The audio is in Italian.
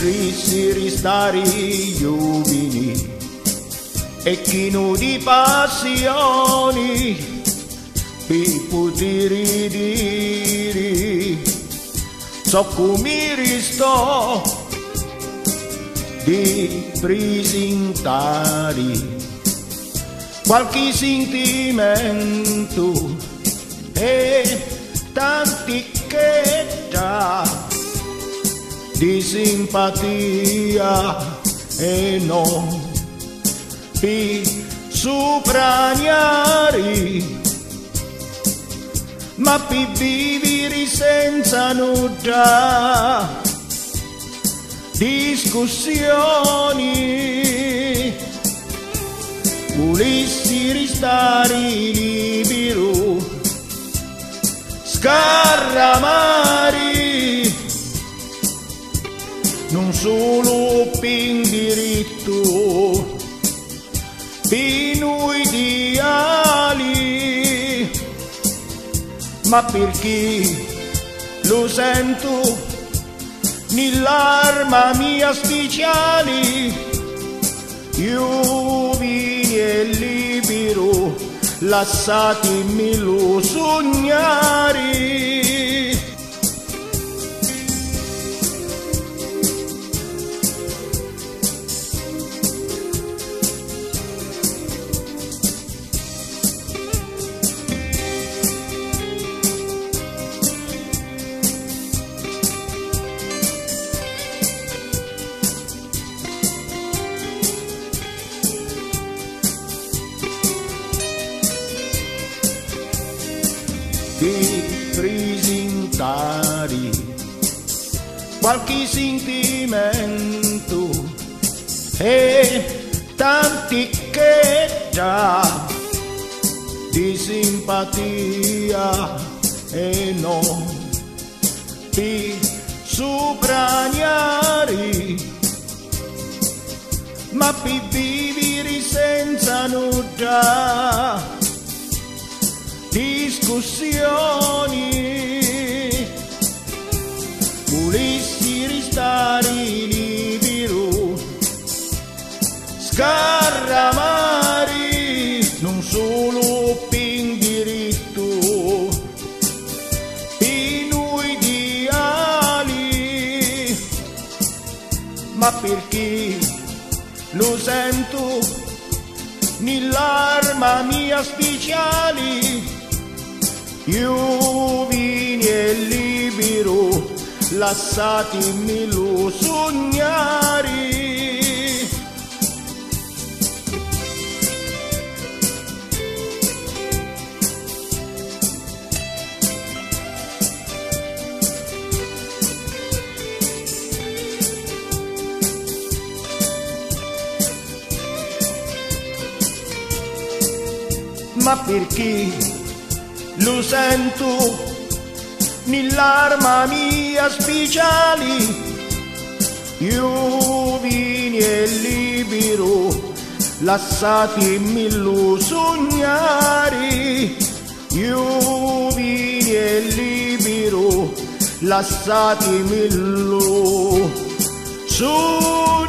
si ristari giovani e chi non di passioni per poter dire so come risto di presentare qualche sentimento e tanti che già di simpatia e non per sopragnare ma per vivere senza nulla discussioni volessi restare libero scarramare non solo per diritto per noi ideali ma perché lo sento nell'arma mia speciale io vini e libero lasciatemi lo sognare di presentare qualche sentimento e tanti che già di simpatia e non per sopragnare ma per vivere senza nulla discussioni volessi restare libero scarramare non solo per diritto per noi ideali ma perché lo sento nell'arma mia speciale io vini e libero lasciatemi lo sognare ma perché lo sento nell'arma mia speciale io vini e libero lasciatemi lo sognare io vini e libero lasciatemi lo sognare